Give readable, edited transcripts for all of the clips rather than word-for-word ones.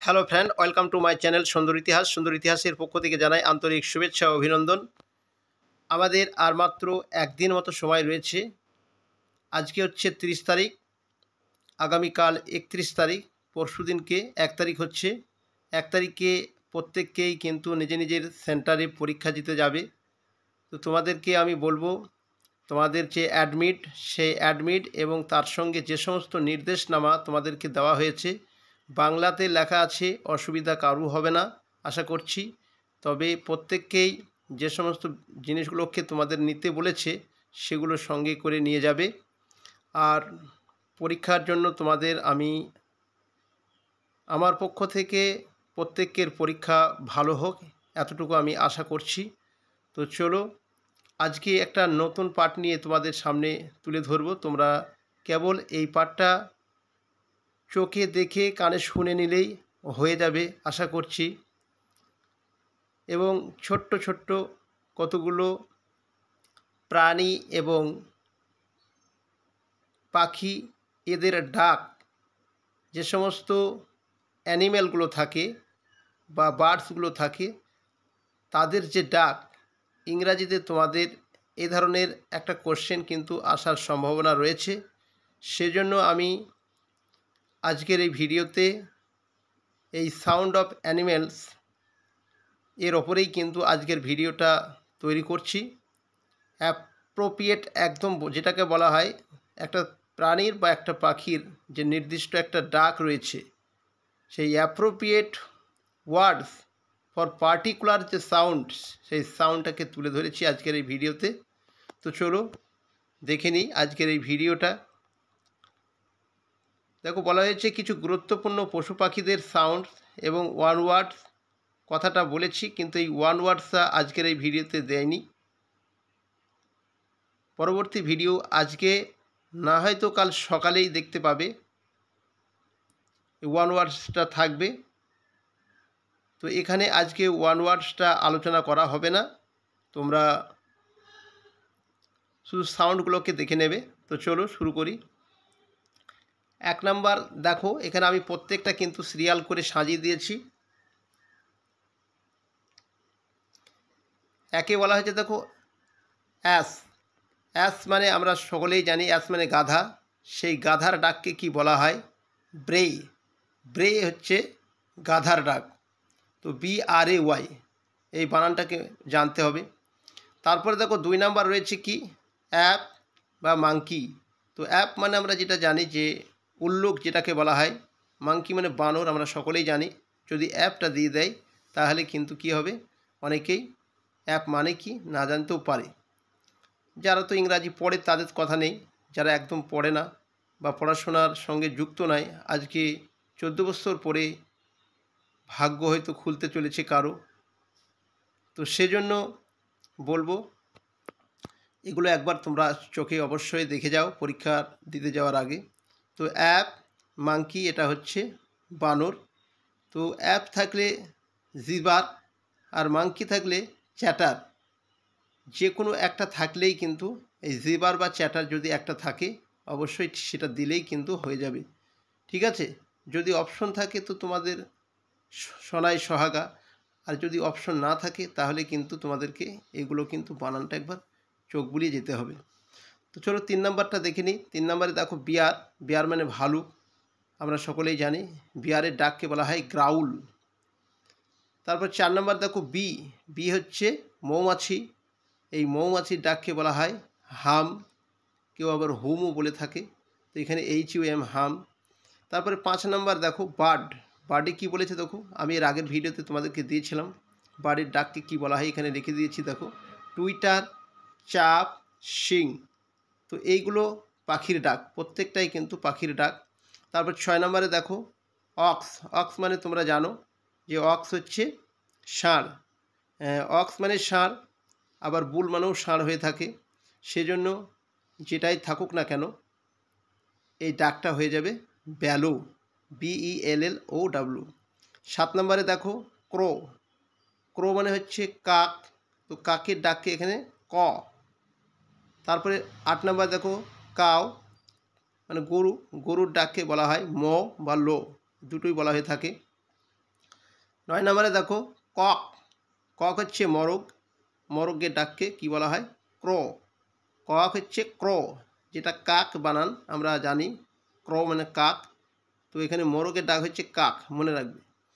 Hello friend, welcome to my channel সুন্দর ইতিহাস। সুন্দর ইতিহাসের পক্ষ থেকে জানাই আন্তরিক শুভেচ্ছা ও অভিনন্দন। আমাদের আর মাত্র একদিন মতো সময় রয়েছে। আজকে হচ্ছে 30 তারিখ, আগামীকাল 31 তারিখ, পরশু দিনকে 1 তারিখ হচ্ছে। 1 তারিখে প্রত্যেককেই কিন্তু নিজের সেন্টারে পরীক্ষা দিতে যাবে। তো তোমাদেরকে আমি বলবো, তোমাদের যে অ্যাডমিট, সেই অ্যাডমিট এবং তার সঙ্গে যে সমস্ত নির্দেশনামা তোমাদেরকে দেওয়া হয়েছে, বাংলাতে লেখা আছে, অসুবিধা কারু হবে না আশা করছি। তবে প্রত্যেককেই যে সমস্ত জিনিসগুলোকে তোমাদের নিতে বলেছে সেগুলো সঙ্গে করে নিয়ে যাবে। আর পরীক্ষার জন্য তোমাদের আমি আমার পক্ষ থেকে প্রত্যেকের পরীক্ষা ভালো হোক এতটুকু আমি আশা করছি। তো চলো, আজকে একটা নতুন পাঠ নিয়ে তোমাদের সামনে তুলে ধরব। তোমরা কেবল এই পাঠটা চোখে দেখে কানে শুনে নিলেই হয়ে যাবে আশা করছি। এবং ছোট্ট ছোট্ট কতগুলো প্রাণী এবং পাখি, এদের ডাক, যে সমস্ত অ্যানিম্যালগুলো থাকে বা বার্ডসগুলো থাকে, তাদের যে ডাক, ইংরাজিতে তোমাদের এ ধরনের একটা কোশ্চেন কিন্তু আসার সম্ভাবনা রয়েছে। সেজন্য আমি আজকের এই ভিডিওতে এই সাউন্ড অফ অ্যানিমেলস এর ওপরেই কিন্তু আজকের ভিডিওটা তৈরি করছি। অ্যাপ্রোপ্রিয়েট, একদম যেটাকে বলা হয় একটা প্রাণীর বা একটা পাখির যে নির্দিষ্ট একটা ডাক রয়েছে, সেই অ্যাপ্রোপ্রিয়েট ওয়ার্ডস ফর পার্টিকুলার যে সাউন্ডস, সেই সাউন্ডটাকে তুলে ধরেছি আজকের এই ভিডিওতে। তো চলো দেখে নিই আজকের এই ভিডিওটা। দেখো, বলা হয়েছে কিছু গুরুত্বপূর্ণ পশু পাখিদের সাউন্ড এবং ওয়ান ওয়ার্ডস কথাটা বলেছি, কিন্তু এই ওয়ান ওয়ার্ডসটা আজকের এই ভিডিওতে দেয়নি। পরবর্তী ভিডিও আজকে না হয়তো কাল সকালেই দেখতে পাবে, ওয়ান ওয়ার্ডসটা থাকবে। তো এখানে আজকে ওয়ান ওয়ার্ডসটা আলোচনা করা হবে না, তোমরা শুধু সাউন্ডগুলোকে দেখে নেবে। তো চলো শুরু করি। 1 নাম্বার দেখো, এখানে আমি প্রত্যেকটা কিন্তু সিরিয়াল করে সাজিয়ে দিয়েছি। একে বলা হয়েছে, দেখো, অ্যাস। অ্যাস মানে আমরা সকলেই জানি, অ্যাস মানে গাধা। সেই গাধার ডাককে কি বলা হয়? ব্রে। ব্রে হচ্ছে গাধার ডাক। তো BRAY, এই বানানটাকে জানতে হবে। তারপরে দেখো 2 নাম্বার রয়েছে কি? অ্যাপ বা মাংকি। তো অ্যাপ মানে আমরা যেটা জানি যে উল্লুক, যেটাকে বলা হয়। মাংকি মানে বানর, আমরা সকলেই জানি। যদি অ্যাপটা দিয়ে দেয় তাহলে কিন্তু কি হবে, অনেকেই অ্যাপ মানে কি না জানতেও পারে। যারা তো ইংরাজি পড়ে তাদের কথা নেই, যারা একদম পড়ে না বা পড়াশোনার সঙ্গে যুক্ত নয়, আজকে 14 বছর পরে ভাগ্য হয়তো খুলতে চলেছে কারো। তো সেজন্য বলবো, এগুলো একবার তোমরা চোখে অবশ্যই দেখে যাও পরীক্ষা দিতে যাওয়ার আগে। তো অ্যাপ, মাংকি এটা হচ্ছে বানর। তো অ্যাপ থাকলে জিবার আর মাংকি থাকলে চ্যাটার। যে কোনো একটা থাকলেই কিন্তু, এই জিবার বা চ্যাটার যদি একটা থাকে অবশ্যই সেটা দিলেই কিন্তু হয়ে যাবে। ঠিক আছে? যদি অপশন থাকে তো তোমাদের শোনাই সোহাগা, আর যদি অপশন না থাকে তাহলে কিন্তু তোমাদেরকে এগুলো কিন্তু বানানটা একবার চোখ বুলিয়ে যেতে হবে। তো চলো 3 নাম্বারটা দেখে নিই। 3 নাম্বারে দেখো বিয়ার। বিয়ার মানে ভালুক, আমরা সকলেই জানি। বিয়ারের ডাককে বলা হয় গ্রাউল। তারপর 4 নাম্বার দেখো বি। বি হচ্ছে মৌমাছি। এই মৌমাছির ডাককে বলা হয় হাম, কেউ আবার হুমও বলে থাকে। তো এখানে HUM, হাম। তারপরে 5 নাম্বার দেখো বার্ড। বার্ডে কী বলেছে দেখো, আমি এর আগের ভিডিওতে তোমাদেরকে দিয়েছিলাম বার্ডের ডাককে কী বলা হয়, এখানে রেখে দিয়েছি দেখো, টুইটার, চাপ, শিং। তো এইগুলো পাখির ডাক, প্রত্যেকটাই কিন্তু পাখির ডাক। তারপর 6 নম্বরে দেখো অক্স। অক্স মানে তোমরা জানো যে অক্স হচ্ছে ষাঁড়। অক্স মানে ষাঁড়, আবার বুল মানেও ষাঁড় হয়ে থাকে। সেজন্য যেটাই থাকুক না কেন এই ডাকটা হয়ে যাবে ব্যালো, BELLOW। 7 নম্বরে দেখো ক্রো। ক্রো মানে হচ্ছে কাক। তো কাকের ডাককে এখানে ক। তারপরে 8 নম্বর দেখো কাউ, মানে গরু। গরুর ডাককে বলা হয় ম বা লো, দুটোই বলা হয়ে থাকে। 9 নম্বরে দেখো কক। কক হচ্ছে মরগ, মরগের ডাককে কি বলা হয়? ক্রো। কক হচ্ছে ক্রো, যেটা কাক বানান আমরা জানি, ক্রো মানে কাক, তো এখানে মোরগের ডাক হচ্ছে কাক, মনে রাখবে।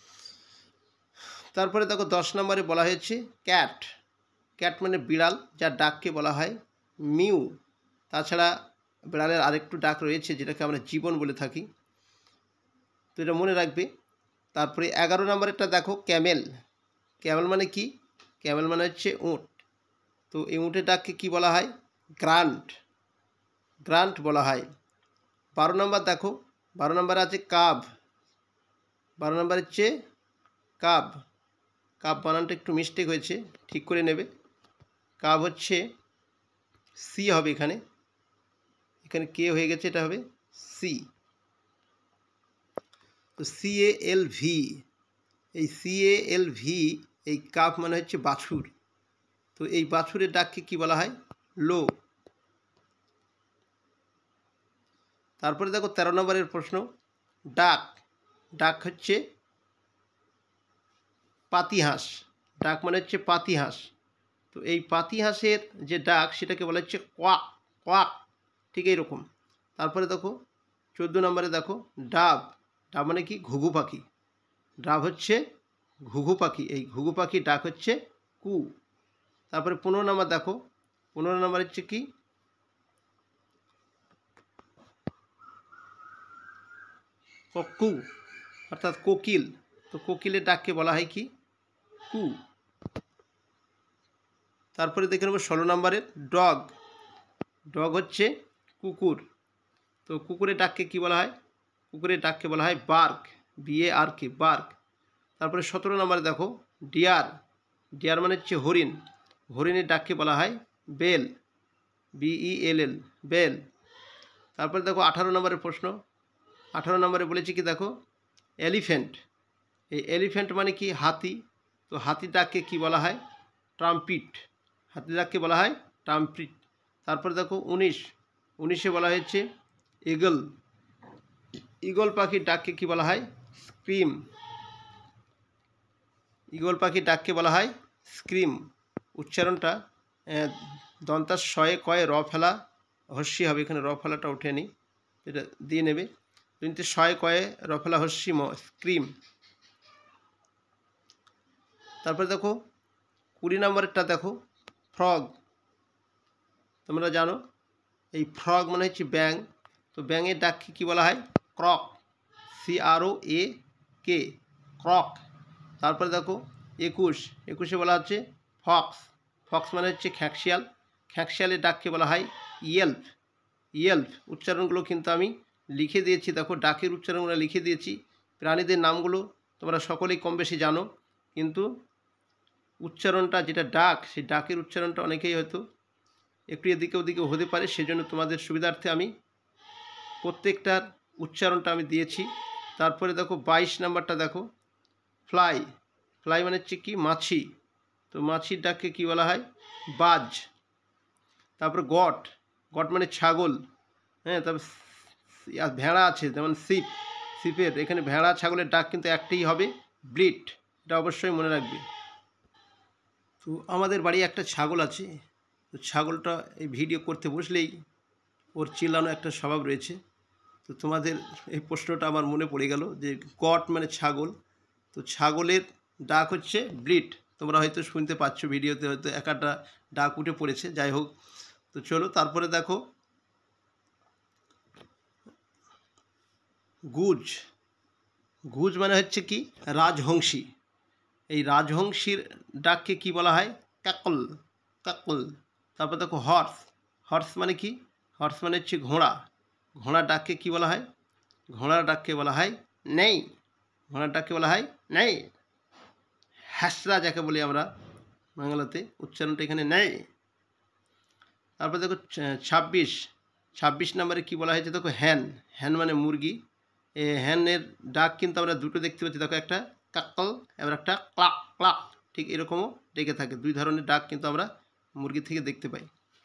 তারপরে দেখো 10 নম্বরে বলা হয়েছে ক্যাট। ক্যাট মানে বিড়াল, যার ডাককে বলা হয় মিউ। তাছাড়া বিড়ালের আরেকটু ডাক রয়েছে যেটাকে আমরা জীবন বলে থাকি, তো এটা মনে রাখবে। তারপরে 11 নম্বরেরটা দেখো ক্যামেল। ক্যামেল মানে কি? ক্যামেল মানে হচ্ছে উট, তো এই উটের ডাককে কী বলা হয়? গ্রান্ট। গ্রান্ট বলা হয়। 12 নম্বর দেখো, 12 নম্বরে আছে কাব। 12 নম্বর হচ্ছে কাব। কাব বানানটা একটু মিস্টেক হয়েছে, ঠিক করে নেবে। কাব হচ্ছে সি হবে এখানে, এখানে কে হয়ে গেছে, এটা হবে সি। তো CALV, এই CALV, এই কাব মানে হচ্ছে বাছুর, তো এই বাছুরের ডাককে কি বলা হয়? লো। তারপরে দেখো 13 নম্বরের প্রশ্ন ডাক। ডাক হচ্ছে পাতিহাঁস। ডাক মানে হচ্ছে পাতিহাঁস, তো এই পাতিহাঁসের যে ডাক সেটাকে বলা হচ্ছে কোয়াক। কোয়াক, ঠিক এইরকম। তারপরে দেখো 14 নম্বরে দেখো ডাব। ডাব মানে কি? ঘুঘু পাখি। ডাব হচ্ছে ঘুঘু পাখি, এই ঘুঘু পাখির ডাক হচ্ছে কু। তারপরে 15 নম্বর দেখো, 15 নম্বর হচ্ছে কি? কু, অর্থাৎ কোকিল, তো কোকিলের ডাককে বলা হয় কি? কু। তারপরে দেখে নেব 16 নম্বরের ডগ। ডগ হচ্ছে কুকুর, তো কুকুরের ডাককে কি বলা হয়? কুকুরের ডাককে বলা হয় বার্ক, BARK, বার্ক। তারপরে 17 নম্বরে দেখো ডিয়ার। ডিয়ার মানে হচ্ছে হরিণ, হরিণের ডাককে বলা হয় বেল, BELL, বেল। তারপরে দেখো 18 নম্বরের প্রশ্ন। 18 নম্বরে বলেছি কি দেখো এলিফ্যান্ট। এই এলিফ্যান্ট মানে কি? হাতি, তো হাতির ডাককে কি বলা হয়? ট্রাম্পিট। হাতির ডাককে বলা হয় ট্রাম্পিট। তারপরে দেখো 19 বলা হয়েছে ইগল। ঈগল পাখির ডাককে কি বলা হয়? স্ক্রিম। ঈগল পাখির ডাককে বলা হয় স্ক্রিম। উচ্চারণটা দন্তাস শয়ে কয়ে র ফেলা হস্যি হবে, এখানে র ফেলাটা ওঠে নি, এটা দিয়ে নেবে। কিন্তু শয়ে কয়ে র ফেলা হস্যি ম, স্ক্রিম। তারপরে দেখো 20 নম্বরেরটা দেখো ফ্রগ। তোমরা জানো এই ফ্রগ মানে হচ্ছে ব্যাঙ, তো ব্যাঙের ডাককে কী বলা হয়? Croak, CROAK, croak. তারপরে দেখো 21 বলা হচ্ছে ফক্স। ফক্স মানে হচ্ছে খ্যাঁকশিয়াল, খ্যাঁকশিয়ালের ডাককে বলা হয় ইয়েল্প। ইয়েল্প উচ্চারণগুলো কিন্তু আমি লিখে দিয়েছি, দেখো ডাকের উচ্চারণগুলো লিখে দিয়েছি। প্রাণীদের নামগুলো তোমরা সকলেই কম বেশি জানো, কিন্তু উচ্চারণটা যেটা ডাক, সেই ডাকের উচ্চারণটা অনেকেই হয়তো একটু এদিকে ওদিকে হতে পারে, সেজন্য তোমাদের সুবিধার্থে আমি প্রত্যেকটার উচ্চারণটা আমি দিয়েছি। তারপরে দেখো 22 নম্বরটা দেখো ফ্লাই। ফ্লাই মানে হচ্ছে কি? মাছি, তো মাছির ডাককে কি বলা হয়? বাজ। তারপরে গট। গট মানে ছাগল, হ্যাঁ। তারপর ভেড়া আছে যেমন শিপ, শিপের এখানে ভেড়া ছাগলের ডাক কিন্তু একটাই হবে, ব্লিট, এটা অবশ্যই মনে রাখবে। তো আমাদের বাড়ি একটা ছাগল আছে, তো ছাগলটা এই ভিডিও করতে বসলেই ওর চিল্লানো একটা স্বভাব রয়েছে, তো তোমাদের এই প্রশ্নটা আমার মনে পড়ে গেল যে গট মানে ছাগল, তো ছাগলের ডাক হচ্ছে ব্লিট। তোমরা হয়তো শুনতে পাচ্ছ ভিডিওতে, হয়তো একটা ডাক উঠে পড়েছে, যাই হোক। তো চলো তারপরে দেখো গুজ। গুজ মানে হচ্ছে কি? রাজহংসী। এই রাজহংসীর ডাককে কি বলা হয়? Cackle, cackle. তারপর দেখো হর্স। হর্স মানে কি? হর্স মানে হচ্ছে ঘোড়া। ঘোড়ার ডাককে কি বলা হয়? ঘোড়ার ডাককে বলা হয় নেই। ঘোড়ার ডাককে বলা হয় নেই। হ্যাসরা যাকে বলি আমরা বাংলাতে, উচ্চারণটা এখানে নেই। তারপর দেখো 26 নম্বরে কি বলা হয়েছে দেখো হ্যান। হ্যান মানে মুরগি। হ্যানের ডাক কিন্তু আমরা দুটো দেখতে পাচ্ছি, দেখো একটা কাকল, এবার একটা ক্লাক ক্লাক, ঠিক এরকমও ডেকে থাকে। দুই ধরনের ডাক কিন্তু আমরা মুরগি থেকে দেখতে পাই।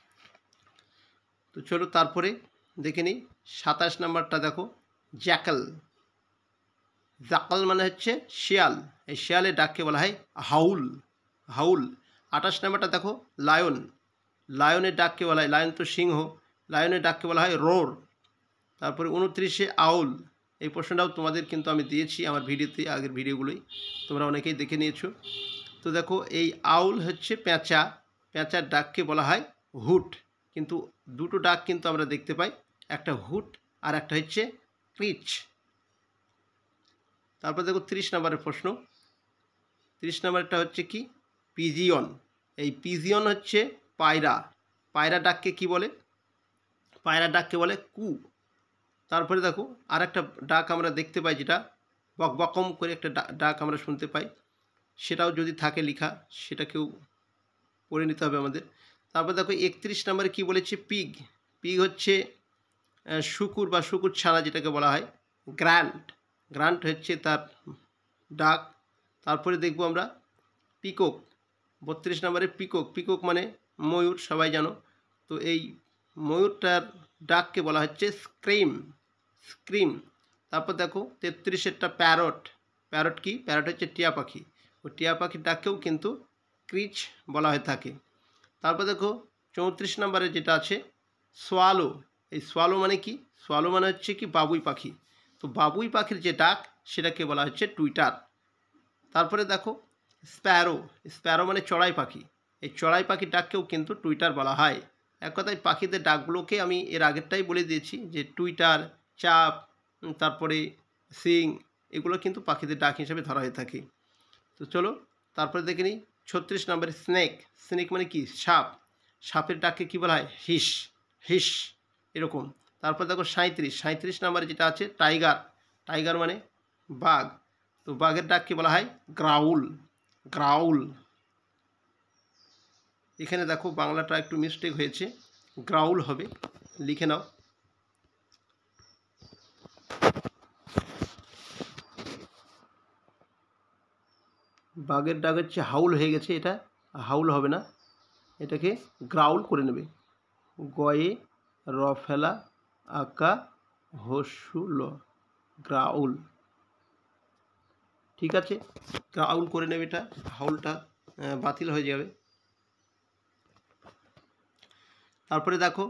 তো চলো তারপরে দেখে নিই 27 নম্বরটা দেখো জ্যাকল। জাকাল মানে হচ্ছে শিয়াল, এই শিয়ালের ডাককে বলা হয় হাউল। হাউল। 28 নম্বরটা দেখো লায়ন, লায়নের ডাককে বলা হয়, লায়ন তো সিংহ, লায়নের ডাককে বলা হয় রোর। তারপরে 29 আউল, এই প্রশ্নটাও তোমাদের কিন্তু আমি দিয়েছি আমার ভিডিওতে, আগের ভিডিওগুলোই তোমরা অনেকেই দেখে নিয়েছো। তো দেখো এই আউল হচ্ছে পেঁচা, পেঁচার ডাককে বলা হয় হুট, কিন্তু দুটো ডাক কিন্তু আমরা দেখতে পাই, একটা হুট আর একটা হচ্ছে ক্রিচ। তারপর দেখো 30 নম্বরের প্রশ্ন, 30 নম্বরটা হচ্ছে কি পিজিয়ন। এই পিজিয়ন হচ্ছে পায়রা, পায়রা ডাককে কি বলে, পায়রা ডাককে বলে কু। তারপরে দেখো আর একটা ডাক আমরা দেখতে পাই যেটা বকবকম করে একটা ডাক আমরা শুনতে পাই, সেটাও যদি থাকে লেখা সেটাকেও পড়ে নিতে হবে আমাদের। তারপর দেখো 31 নম্বরে কি বলেছে পিগ, পিগ হচ্ছে শুকুর বা শুকুর ছানা যেটাকে বলা হয় গ্র্যান্ট, গ্র্যান্ট হচ্ছে তার ডাক। তারপরে দেখব আমরা পিকক, 32 নম্বরে পিকক, পিকক মানে ময়ূর, সবাই জানো। তো এই ময়ূরটার ডাককে বলা হচ্ছে স্ক্রিম, স্ক্রিম। তারপর দেখো 33-এরটা প্যারট, প্যারট কি, প্যারট হচ্ছে টিয়া পাখি, ও টিয়া পাখির ডাককেও কিন্তু ক্রিচ বলা হয়ে থাকে। তারপর দেখো 34 নম্বরে যেটা আছে সোয়ালো, এই সোয়ালো মানে কি, সোয়ালো মানে হচ্ছে কি বাবুই পাখি, তো বাবুই পাখির যে ডাক সেটাকে বলা হচ্ছে টুইটার। তারপরে দেখো স্প্যারো, স্প্যারো মানে চড়াই পাখি, এই চড়াই পাখির ডাককেও কিন্তু টুইটার বলা হয়। এক কথায় পাখিদের ডাকগুলোকে আমি এর আগেরটাই বলে দিয়েছি যে টুইটার, চাপ, তারপরে সিং, এগুলো কিন্তু পাখিদের ডাক হিসেবে ধরা হয়ে থাকে। তো চলো তারপরে দেখে নিই 36 নম্বরে স্নেক, স্নেক মানে কি সাপ, সাপের ডাককে কী বলা হয় হিস, হিস এরকম। তারপর দেখো 37 নম্বরে যেটা আছে টাইগার, টাইগার মানে বাঘ, তো বাঘের ডাককে বলা হয় গ্রাউল, গ্রাউল। এখানে দেখো বাংলাটা একটু মিস্টেক হয়েছে, গ্রাউল হবে, লিখে নাও। বাঘের ডাক হচ্ছে হাউল হয়ে গেছে, এটা হাউল হবে না, এটাকে গ্রাউল করে নেবে, গয়ে র ফেলা আকা হসুল, গ্রাউল। ঠিক আছে, গ্রাউল করে নেবে, এটা হাউলটা বাতিল হয়ে যাবে। তারপরে দেখো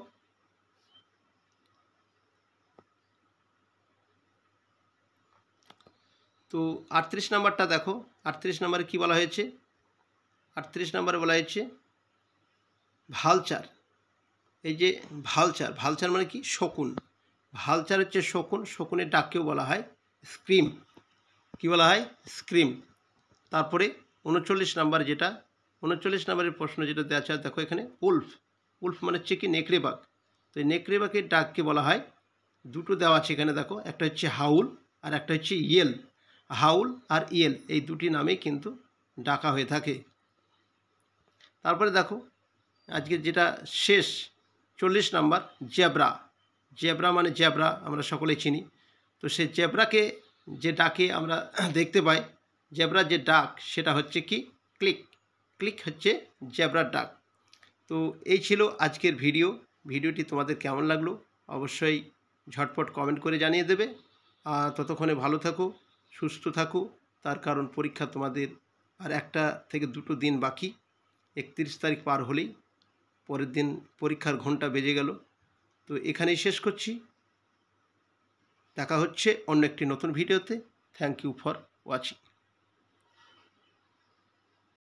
তো 38 নম্বরটা দেখো, 38 নম্বরে কী বলা হয়েছে, 38 নম্বরে বলা হয়েছে ভালচার। এই যে ভালচার, ভালচার মানে কি শকুন, ভালচার হচ্ছে শকুন, শকুনের ডাককেও বলা হয় স্ক্রিম, কি বলা হয় স্ক্রিম। তারপরে 39 নম্বর যেটা, 39 নম্বরের প্রশ্ন যেটা দেওয়া আছে দেখো এখানে উলফ, উলফ মানে হচ্ছে কি নেকড়ে বাঘ, তো এই নেকড়ে বাঘের ডাককে বলা হয়, দুটো দেওয়া আছে এখানে দেখো, একটা হচ্ছে হাউল আর একটা হচ্ছে ইয়েল, হাউল আর ইয়েল এই দুটি নামেই কিন্তু ডাকা হয়ে থাকে। তারপরে দেখো আজকে যেটা শেষ 40 নম্বর জেব্রা, জেব্রা মানে জেব্রা আমরা সকলেই চিনি, তো সেই জেব্রাকে যে ডাকে আমরা দেখতে পাই, জেব্রার যে ডাক সেটা হচ্ছে কি ক্লিক, ক্লিক হচ্ছে জেব্রার ডাক। তো এই ছিল আজকের ভিডিও, ভিডিওটি তোমাদের কেমন লাগলো অবশ্যই ঝটপট কমেন্ট করে জানিয়ে দেবে। আর ততক্ষণে ভালো থাকো, সুস্থ থাকো, তার কারণ পরীক্ষা তোমাদের আর 1 থেকে 2 দিন বাকি, 31 তারিখ পার হলেই পরের দিন পরীক্ষার ঘন্টা বেজে গেল। তো এখানেই শেষ করছি, দেখা হচ্ছে অন্য একটি নতুন ভিডিওতে। Thank you for watching.